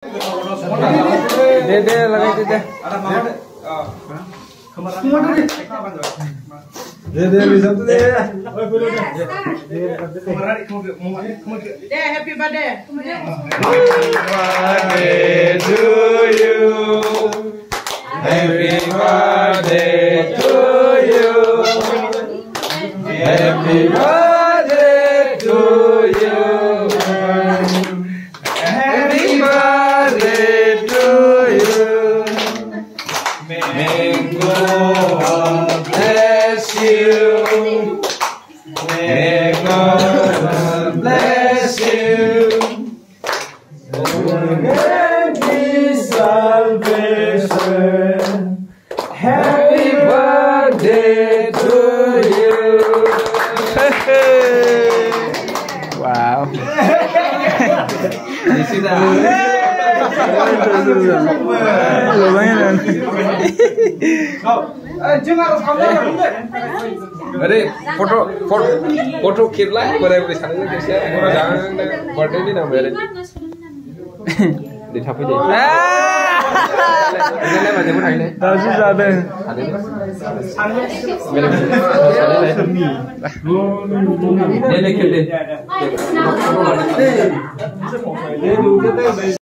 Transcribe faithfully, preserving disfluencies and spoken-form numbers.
दे दे लगा दे दे दे दे bisa tuh deh. Deh, happy birthday. birthday to you. Happy birthday to you. Happy birthday to you. Happy birthday to you. May God bless you. May God bless you. Happy salvation. Happy birthday to you. Wow. Di sini. Lumayan. अरे photo photo photo खींचला है बड़े बड़े सारे कैसे पूरा जान birthday नहीं ना मेरे दिखा पे जाए इन्हें मजे में आइले दस ज़्यादा मेरे ले ले खेल दे